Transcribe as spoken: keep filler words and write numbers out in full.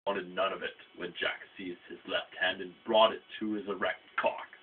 wanted none of it when Jack seized his left hand and brought it to his erect cock.